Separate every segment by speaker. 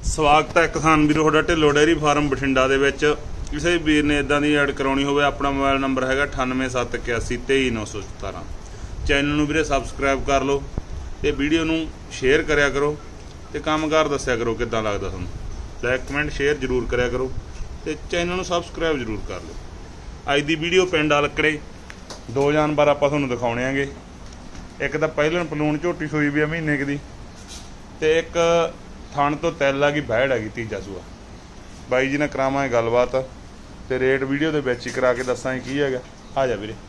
Speaker 1: ਸਵਾਗਤ ਹੈ ਕਿਸਾਨ ਵੀਰੋ ਤੁਹਾਡਾ ਢਿੱਲੋਂ ਡੇਅਰੀ ਫਾਰਮ ਬਠਿੰਡਾ ਦੇ ਵਿੱਚ। ਕਿਸੇ ਵੀਰ ਨੇ ਇਦਾਂ ਦੀ ਐਡ ਕਰਾਉਣੀ ਹੋਵੇ, ਆਪਣਾ ਮੋਬਾਈਲ ਨੰਬਰ ਹੈਗਾ 9871823917। ਚੈਨਲ ਨੂੰ ਵੀਰੇ ਸਬਸਕ੍ਰਾਈਬ ਕਰ ਲਓ ਤੇ ਵੀਡੀਓ ਨੂੰ ਸ਼ੇਅਰ ਕਰਿਆ ਕਰੋ ਤੇ ਕੰਮਕਾਰ ਦੱਸਿਆ ਕਰੋ ਕਿੱਦਾਂ ਲੱਗਦਾ ਤੁਹਾਨੂੰ। ਲਾਈਕ ਕਮੈਂਟ ਸ਼ੇਅਰ ਜ਼ਰੂਰ ਕਰਿਆ ਕਰੋ ਤੇ ਚੈਨਲ ਨੂੰ ਸਬਸਕ੍ਰਾਈਬ ਜ਼ਰੂਰ ਕਰ ਲਓ। ਅੱਜ ਦੀ ਵੀਡੀਓ ਪਿੰਡ ਅਲਕੜੇ ਦੋ ਜਾਨਵਰ ਆਪਾਂ ਤੁਹਾਨੂੰ ਦਿਖਾਉਣੇ ਆਂਗੇ। ਇੱਕ ਤਾਂ ਪਹਿਲਾਂ ਪਲੂਣ ਝੋਟੀ ਸੂਈ ਵੀ ਆ ਮਹੀਨੇ ਕੁ ਦੀ, ਤੇ ਇੱਕ ਥਣ ਤੋਂ ਤਿਲ ਆ ਗਈ ਬੈੜ ਹੈਗੀ ਤੀਜਾ ਸੂਆ। ਬਾਈ ਜੀ ਨਾਲ ਕਰਾਵਾਂਗੇ ਗੱਲਬਾਤ ਤੇ ਰੇਟ ਵੀਡੀਓ ਦੇ ਵਿੱਚ ਹੀ ਕਰਾ ਕੇ ਦੱਸਾਂਗੇ ਕੀ ਹੈਗਾ। ਆ ਜਾ ਵੀਰੇ।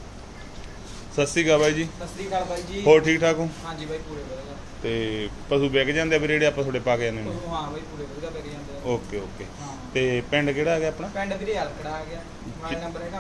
Speaker 1: ਸਤਿ ਸ਼੍ਰੀ ਅਕਾਲ ਬਾਈ ਜੀ।
Speaker 2: ਸਤਿ ਸ਼੍ਰੀ ਅਕਾਲ ਬਾਈ ਜੀ।
Speaker 1: ਹੋਰ ਠੀਕ ਠਾਕ ਹੋ?
Speaker 2: ਹਾਂਜੀ ਬਾਈ ਪੂਰੇ ਵਧੀਆ।
Speaker 1: ਤੇ ਪਸ਼ੂ ਵਿਕ ਜਾਂਦੇ ਆ ਵੀਰੇ ਜਿਹੜੇ ਆਪਾਂ ਤੁਹਾਡੇ ਪਾ ਕੇ ਜਾਂਦੇ ਨੇ?
Speaker 2: ਹਾਂ ਬਾਈ ਪੂਰੇ ਵਧੀਆ ਵਿਕ ਜਾਂਦੇ ਆ।
Speaker 1: Okay okay. ਤੇ ਪਿੰਡ ਕਿਹੜਾ ਹੈਗਾ ਆਪਣਾ?
Speaker 2: ਪਿੰਡ ਵੀਰੇ ਅਲਕੜਾ ਆ ਗਿਆ। ਮੋਬਾਈਲ ਨੰਬਰ ਹੈਗਾ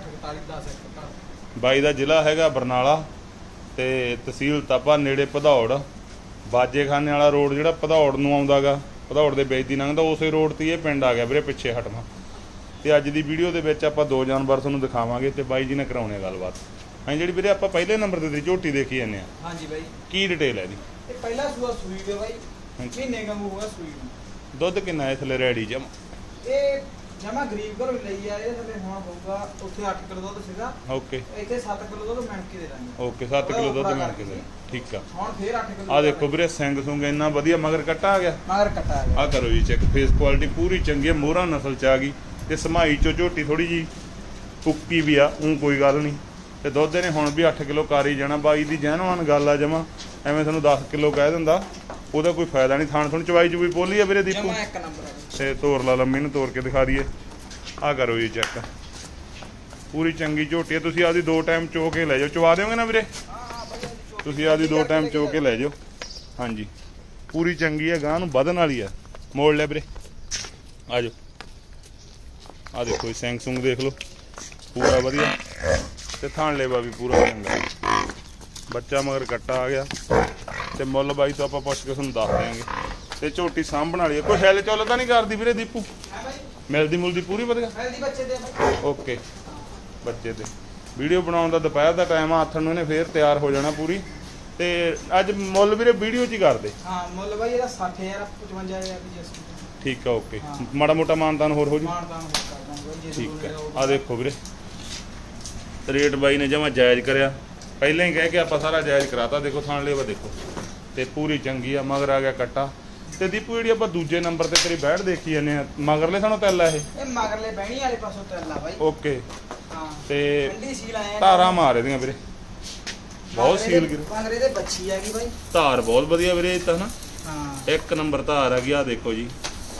Speaker 2: 62844110
Speaker 1: ਬਾਈ ਦਾ ਜ਼ਿਲ੍ਹਾ ਹੈਗਾ ਬਰਨਾਲਾ ਤੇ ਤਹਿਸੀਲ ਤਪਾ, ਨੇੜੇ ਭਦੌੜ। ਬਾਜੇਖਾਨੇ ਵਾਲਾ ਰੋਡ ਜਿਹੜਾ ਭਦੌੜ ਨੂੰ ਆਉਂਦਾਗਾ, ਭਦੌੜ ਦੇ ਵਿੱਚ ਦੀ ਲੰਘਦਾ, ਉਸੇ ਰੋਡ ਤੇ ਇਹ ਪਿੰਡ ਆ ਗਿਆ ਵੀਰੇ, ਪਿੱਛੇ ਹਟਣਾ। ਤੇ ਅੱਜ ਦੀ ਵੀਡੀਓ ਦੇ ਵਿੱਚ ਆਪਾਂ ਦੋ ਜਾਨਵਰ ਤੁਹਾਨੂੰ ਦਿਖਾਵਾਂਗੇ ਤੇ ਬਾਈ ਜੀ ਨੇ ਕਰਾਉਣੇ ਗੱਲਬਾਤ। ਹਾਂ ਜਿਹੜੀ ਵੀਰੇ ਆਪਾਂ ਪਹਿਲੇ ਨੰਬਰ ਤੇ ਝੋਟੀ ਦੇਖੀ ਜਾਂਦੇ ਆ।
Speaker 2: ਹਾਂਜੀ ਬਾਈ
Speaker 1: ਕੀ ਡਿਟੇਲ ਹੈ ਇਹਦੀ?
Speaker 2: ਇਹ ਪਹਿਲਾ ਸੂਆ ਸੂਈ ਹੈ ਬਾਈ, ਮਹੀਨੇ ਕਾ ਹੋਊਗਾ ਸੂਈ ਨੂੰ।
Speaker 1: ਦੁੱਧ ਕਿੰਨਾ ਹੈ ਥੱਲੇ ਰੈਡੀ ਜਮ?
Speaker 2: ਇਹ ਜਮਾ ਗਰੀਬ ਘਰੋਂ ਲਈ ਆ। ਇਹ ਥੱਲੇ ਹੁਣ ਹੋਊਗਾ, ਉੱਥੇ 8 ਕਿਲੋ ਦੁੱਧ ਸੀਗਾ,
Speaker 1: ਓਕੇ।
Speaker 2: ਇੱਥੇ 7 ਕਿਲੋ ਦੁੱਧ ਮਿਣ ਕੇ ਦੇ ਦਾਂਗੇ।
Speaker 1: ਓਕੇ 7 ਕਿਲੋ ਦੁੱਧ ਮਿਣ ਕੇ ਦੇ, ਠੀਕ ਆ।
Speaker 2: ਹੁਣ ਫੇਰ 8 ਕਿਲੋ।
Speaker 1: ਆ ਦੇਖੋ ਵੀਰੇ ਸਿੰਘ ਸੁੰਗ ਇੰਨਾ ਵਧੀਆ, ਮਗਰ ਕੱਟਾ ਆ ਗਿਆ।
Speaker 2: ਮਗਰ ਕੱਟਾ ਆ ਗਿਆ।
Speaker 1: ਆ ਕਰੋ ਜੀ ਚੈੱਕ, ਫੇਸ ਕੁਆਲਿਟੀ ਪੂਰੀ ਚੰਗੀ ਹੈ, ਮੋਹਰਾ ਨਸਲ ਚ ਆ ਗਈ ਤੇ ਸਮਾਈ ਚੋਂ ਝੋਟੀ ਥੋੜੀ ਜੀ ਪੁੱਕੀ ਵੀ ਆ, ਕੋਈ ਗੱਲ ਨਹੀਂ। ਤੇ ਦੁੱਧ ਨੇ ਹੁਣ ਵੀ 8 ਕਿਲੋ ਕਰ ਹੀ ਜਾਣਾ। ਬਾਈ ਦੀ ਜੈਨੂਅਨ ਗੱਲ ਆ ਜਮਾ, ਐਵੇਂ ਤੁਹਾਨੂੰ 10 ਕਿਲੋ ਕਹਿ ਦਿੰਦਾ ਉਹਦਾ ਕੋਈ ਫਾਇਦਾ ਨਹੀਂ। ਥਾਣ ਥੁਣ ਚਵਾਈ ਚੁਈ ਬੋਲੀ ਆ ਵੀਰੇ ਦੀਪੂ?
Speaker 2: ਜਮਾ ਇੱਕ ਨੰਬਰ ਹੈ।
Speaker 1: ਤੇ ਤੋਰ ਲਾ ਲੰਮੀ ਨੂੰ, ਤੋਰ ਕੇ ਦਿਖਾ ਦਈਏ। ਆ ਕਰੋ ਜੀ ਚੈੱਕ, ਪੂਰੀ ਚੰਗੀ ਝੋਟੀ ਹੈ। ਤੁਸੀਂ ਆਪਦੀ 2 ਟਾਈਮ ਚੋ ਕੇ ਲੈ ਜਾਓ। ਚਵਾ ਦਿਓਗੇ ਨਾ ਵੀਰੇ? ਤੁਸੀਂ ਆਪਦੀ 2 ਟਾਈਮ ਚੋ ਕੇ ਲੈ ਜਾਓ। ਹਾਂਜੀ ਪੂਰੀ ਚੰਗੀ ਹੈ, ਗਾਂ ਨੂੰ ਵਧਣ ਵਾਲੀ ਆ। ਮੋੜ ਲੈ ਵੀਰੇ, ਆ ਜਾਓ। ਆ ਦੇਖੋ ਜੀ ਸਿੰਘ ਸੁੰਗ ਦੇਖ ਲਓ, ਪੂਰਾ ਵਧੀਆ ਤੇ ਥਾਣ ਲੇਵਾ ਵੀ ਪੂਰਾ ਚੰਗਾ। ਬੱਚਾ ਮਗਰ ਕੱਟਾ ਆ ਗਿਆ ਤੇ ਮੁੱਲ ਬਾਈ ਤੋਂ ਆਪਾਂ ਪੁੱਛ ਕੇ ਤੁਹਾਨੂੰ ਦੱਸ ਦਿਆਂਗੇ। ਤੇ ਝੋਟੀ ਸਾਂਭਣ ਵਾਲੀ ਹੈ, ਕੋਈ ਹਿੱਲ ਚੁੱਲ ਤਾਂ ਨਹੀਂ ਕਰਦੀ ਵੀਰੇ ਦੀਪੂ? ਮਿਲਦੀ ਮੁਲਦੀ ਪੂਰੀ ਵਧੀਆ?
Speaker 2: ਮਿਲਦੀ ਬੱਚੇ ਦੇ।
Speaker 1: ਓਕੇ ਬੱਚੇ ਤੇ। ਵੀਡੀਓ ਬਣਾਉਣ ਦਾ ਦੁਪਹਿਰ ਦਾ ਟਾਈਮ ਆ, ਆਥਣ ਨੂੰ ਇਹਨੇ ਫੇਰ ਤਿਆਰ ਹੋ ਜਾਣਾ ਪੂਰੀ। ਤੇ ਅੱਜ ਮੁੱਲ ਵੀਰੇ ਵੀਡੀਓ 'ਚ ਹੀ ਕਰਦੇ?
Speaker 2: ਹਾਂ ਮੁੱਲ ਬਾਈ ਇਹਦਾ 60000 55000 ਦੀ ਜੈਸੀ।
Speaker 1: ਠੀਕ ਆ ਓਕੇ। ਮਾੜਾ ਮੋਟਾ ਮਾਨਤਾਨ ਹੋਰ ਹੋ ਜੂ?
Speaker 2: ਮਾਨਤਾਨ ਹੋਰ ਕਰ ਦਾਂਗੇ।
Speaker 1: ਠੀਕ ਹੈ। ਆ ਦੇਖੋ ਵੀਰੇ ਰੇਟ ਬਾਈ ਨੇ ਜਮਾਂ ਜਾਇਜ਼ ਕਰਿਆ, ਪਹਿਲਾਂ ਹੀ ਕਹਿ ਕੇ ਆਪਾਂ ਸਾਰਾ ਜਾਇਜ਼ ਕਰਾਤਾ। ਦੇਖੋ ਥਾਣ ਲੇਵਾ ਦੇਖੋ ਤੇ ਪੂਰੀ ਚੰਗੀ ਆ, ਮਗਰ ਆ ਗਿਆ ਕੱਟਾ। ਤੇ ਦੀਪੂ ਜਿਹੜੀ ਆਪਾਂ ਦੂਜੇ ਨੰਬਰ ਤੇ ਤੇਰੀ ਬੈਠ ਦੇਖੀ ਜਾਂਦੇ ਆ, ਮਗਰਲੇ ਸਾਨੂੰ ਤਿਲ ਆ ਇਹ
Speaker 2: ਮਗਰਲੇ ਬਹਿਣੀ ਵਾਲੇ ਪਾਸੋਂ ਤਿਲ ਆ ਬਾਈ।
Speaker 1: ਓਕੇ।
Speaker 2: ਹਾਂ
Speaker 1: ਤੇ
Speaker 2: ਠੰਡੀ ਸੀਲ ਆਇਆ,
Speaker 1: ਧਾਰਾਂ ਮਾਰ ਇਹਦੀਆਂ ਵੀਰੇ, ਬਹੁਤ ਸੀਲ ਗਿਰ।
Speaker 2: ਮਗਰੇ ਦੇ ਬੱਚੀ ਆ ਗਈ ਬਾਈ,
Speaker 1: ਧਾਰ ਬਹੁਤ ਵਧੀਆ ਵੀਰੇ ਇਹ ਤਾਂ ਨਾ।
Speaker 2: ਹਾਂ
Speaker 1: ਇੱਕ ਨੰਬਰ ਧਾਰ ਆ ਗਈ। ਆ ਦੇਖੋ ਜੀ,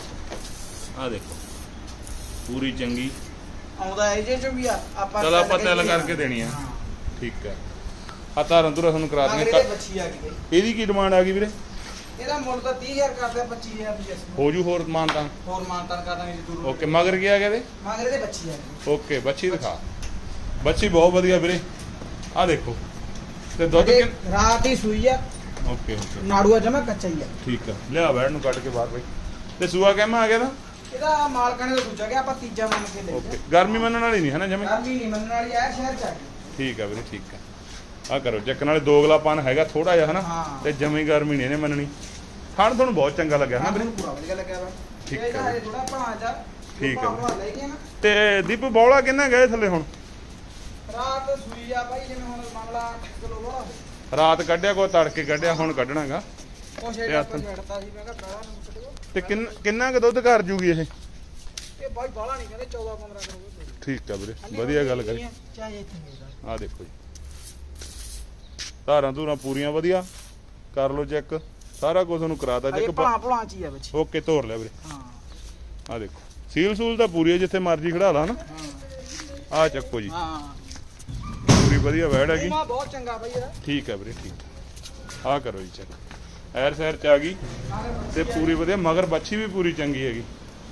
Speaker 1: ਆ ਦੇਖੋ ਪੂਰੀ ਚੰਗੀ
Speaker 2: ਆਉਂਦਾ ਇਹ ਜੇ ਚ ਵੀ ਆ।
Speaker 1: ਚਲ ਆਪਾਂ ਤਿਲ ਕਰਕੇ ਦੇਣੀ ਆ। ਠੀਕ ਹੈ। ਆ ਧਾਰਾਂ ਧੁਰਾਂ ਤੁਹਾਨੂੰ ਕਰਾ
Speaker 2: ਮਗਰੇ
Speaker 1: ਦਿੰਦੇ।
Speaker 2: ਦੇ ਬੱਚੀ ਆ ਗਈ ਬਾਈ।
Speaker 1: ਇਹਦੀ ਕੀ ਡਿਮਾਂਡ ਆ ਗਈ ਵੀਰੇ?
Speaker 2: ਇਹਦਾ ਮੁੱਲ ਤਾਂ 30000 ਕਰਦੇ ਆ, 25000 ਦੀ ਜੈਸੀ
Speaker 1: ਹੋ ਜੂ ਹੋਰ ਮਾਨਤਾਨ?
Speaker 2: ਹੋਰ ਮਾਨਤਾਨ ਕਰ ਦਾਂਗੇ ਜ਼ਰੂਰ।
Speaker 1: ਓਕੇ। ਮਗਰ ਕੀ ਆ ਗਿਆ ਇਹਦੇ?
Speaker 2: ਮਗਰੇ ਦੇ ਬੱਚੀ ਆ ਗਈ।
Speaker 1: ਓਕੇ ਬੱਚੀ ਦਿਖਾ। ਬੱਚੀ ਬਹੁਤ ਵਧੀਆ ਵੀਰੇ, ਆ ਦੇਖੋ। ਤੇ ਦੁੱਧ
Speaker 2: ਰਾਤ ਹੀ ਸੂਈ ਆ।
Speaker 1: Okay okay.
Speaker 2: ਨਾੜੂਆ ਜਮਾ ਕੱਚਾ ਹੀ ਆ।
Speaker 1: ਠੀਕ ਆ। ਲਿਆ ਬੈਠ ਨੂੰ ਕੱਢ ਕੇ ਬਾਹਰ ਬਾਈ। ਤੇ ਸੂਆ ਕਿਵੇਂ ਆ ਗਿਆ ਤਾਂ?
Speaker 2: ਇਹਦਾ ਮਾਲਕਾਂ ਨੇ ਤਾਂ ਸੋਚਿਆ ਕਿ ਆਪਾਂ ਤੀਜਾ ਮੰਨ ਕੇ ਲੈ
Speaker 1: ਓਕੇ। ਗਰਮੀ ਮੰਨਣ ਵਾਲੀ ਨਹੀਂ ਹੈ ਨਾ ਜਮੇ?
Speaker 2: ਗਰਮੀ ਨਹੀਂ ਮੰਨਣ ਵਾਲੀ ਆ, ਸ਼ਹਿਰ ਚ ਆ ਗਈ।
Speaker 1: ਠੀਕ ਆ ਵੀਰੇ ਠੀਕ ਆ। ਆ ਕਰੋ ਚੱਕਣ ਵਾਲੇ ਦੋਗਲਾਪਨ ਹੈਗਾ ਥੋੜਾ ਜਿਹਾ ਹਨਾ। ਤੇ ਜਮੀ ਗਰਮੀ ਨਹੀਂ ਇਹਨੇ ਮੰਨਣੀ। ਖਾਣ ਤੁਹਾਨੂੰ ਬਹੁਤ ਚੰਗਾ ਲੱਗਿਆ ਹਨਾ ਵੀਰੇ?
Speaker 2: ਪੂਰਾ ਵਧੀਆ ਲੱਗਿਆ ਵਾ।
Speaker 1: ਠੀਕ
Speaker 2: ਹੈ
Speaker 1: ਹੈ
Speaker 2: ਥੋੜਾ ਬਣਾ ਜਾ।
Speaker 1: ਠੀਕ ਹੈ।
Speaker 2: ਲੈ ਗਏ ਨਾ।
Speaker 1: ਤੇ ਦੀਪੂ ਬੌਲਾ ਕਿੰਨਾ ਗਏ ਥੱਲੇ ਹੁਣ?
Speaker 2: ਰਾਤ ਸੂਈ ਆ ਬਾਈ, ਜਿਵੇਂ ਹੁਣ ਮਾਮਲਾ 8 ਕਿਲੋ ਬੋਲਾ ਹੋ।
Speaker 1: ਰਾਤ ਕੱਢਿਆ ਕੋ ਤੜਕੇ ਕੱਢਿਆ, ਹੁਣ ਕੱਢਣਾਗਾ।
Speaker 2: ਉਹ ਛੇੜਾ ਆਪਾਂ ਛੱਡਤਾ ਸੀ, ਮੈਂ ਕਿਹਾ ਬਾਲਾ ਨੂੰ ਕੱਢੋ।
Speaker 1: ਤੇ ਕਿੰਨਾ ਕੁ ਦੁੱਧ ਕਰ ਜੂਗੀ ਇਹ?
Speaker 2: ਇਹ ਬਾਈ ਬਾਲਾ ਨਹੀਂ ਕਹਿੰਦੇ, 14-15 ਕਿਲੋ।
Speaker 1: ਠੀਕ ਆ ਵੀਰੇ ਵਧੀਆ ਗੱਲ ਕਰੀ।
Speaker 2: ਚਾਹੇ ਇੱਥੇ ਮਿਲਦਾ।
Speaker 1: ਆ ਦੇਖੋ ਜੀ ਧਾਰਾਂ ਧੂਰਾਂ ਪੂਰੀਆਂ ਵਧੀਆ ਕਰ ਲੋ ਚੈੱਕ, ਸਾਰਾ ਕੁਝ ਤੁਹਾਨੂੰ ਕਰਾਤਾ ਚੈੱਕ।
Speaker 2: ਭਲਾ ਚ ਹੀ ਆ ਵਿੱਚ।
Speaker 1: ਓਕੇ ਤੋਰ ਲਿਆ ਵੀਰੇ।
Speaker 2: ਹਾਂ
Speaker 1: ਆ ਦੇਖੋ ਸੀਲ ਸੂਲ ਤਾਂ ਪੂਰੀ ਹੈ, ਜਿੱਥੇ ਮਰਜ਼ੀ ਖੜਾ ਲਾ ਨਾ। ਆ ਚੱਕੋ ਜੀ।
Speaker 2: ਹਾਂ
Speaker 1: ਪੂਰੀ ਵਧੀਆ ਵੈੜ ਹੈਗੀ,
Speaker 2: ਬਹੁਤ ਚੰਗਾ ਬਾਈ ਇਹਦਾ।
Speaker 1: ਠੀਕ ਹੈ ਵੀਰੇ ਠੀਕ। ਆ ਕਰੋ ਜੀ ਚੈੱਕ, ਐਰ ਸੈਰ ਚ ਆ ਗਈ ਤੇ ਪੂਰੀ ਵਧੀਆ। ਮਗਰ ਬੱਚੀ ਵੀ ਪੂਰੀ ਚੰਗੀ ਹੈਗੀ।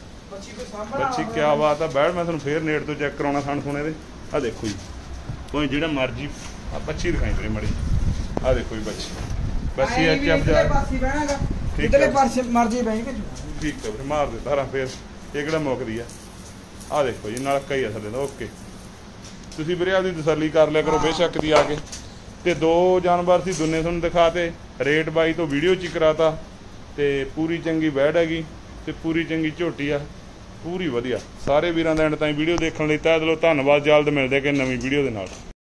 Speaker 1: ਬੱਚੀ ਕਿਆ ਬਾਤ ਆ। ਬੈਠ ਮੈਂ ਤੁਹਾਨੂੰ ਫੇਰ ਨੇੜ ਤੋਂ ਚੈੱਕ ਕਰਾਉਣਾ ਥਣ ਥੁਣੇ ਦੇ। ਆ ਦੇਖੋ ਜੀ, ਕੋਈ ਜਿਹੜਾ ਮਰਜ਼ੀ ਆ ਬੱਚੀ ਦਿਖਾਈ ਵੀਰੇ ਮੜੀ। ਆ ਦੇਖੋ ਜੀ ਬੱਚੀ ਬੱਚੀ ਚੱਪ ਜਾ।
Speaker 2: ਇਧਰਲੇ ਪਾਸੇ ਮਰਜ਼ੀ ਬੈਠ।
Speaker 1: ਠੀਕ ਹੈ ਵੀਰੇ ਮਾਰ ਦੇ ਧਾਰਾਂ ਫੇਰ। ਇਹ ਕਿਹੜਾ ਮੁੱਕਦੀ ਆ। ਆ ਦੇਖੋ ਜੀ ਨਲਕਾ ਹੀ ਆ ਥੱਲੇ ਦਾ। ਓਕੇ। ਤੁਸੀਂ ਵੀਰੇ ਆਪਦੀ ਤਸੱਲੀ ਕਰ ਲਿਆ ਕਰੋ ਬੇਸ਼ੱਕ ਦੀ ਆ ਕੇ। ਤੇ ਦੋ ਜਾਨਵਰ ਸੀ ਦੋਨੇ ਤੁਹਾਨੂੰ ਦਿਖਾਤੇ। ਰੇਟ ਬਾਈ ਤੋਂ ਵੀਡੀਓ 'ਚ ਹੀ ਕਰਾਤਾ। ਤੇ ਪੂਰੀ ਚੰਗੀ ਵੈੜ ਹੈਗੀ ਤੇ ਪੂਰੀ ਚੰਗੀ ਝੋਟੀ ਆ, ਪੂਰੀ ਵਧੀਆ। ਸਾਰੇ ਵੀਰਾਂ ਦਾ ਐਂਡ ਤਾਈਂ ਵੀਡੀਓ ਦੇਖਣ ਲਈ ਤਹਿ ਦਿਲੋਂ ਧੰਨਵਾਦ। ਜਲਦ ਮਿਲਦੇ ਕਿ ਨਵੀਂ ਵੀਡੀਓ ਦੇ ਨਾਲ।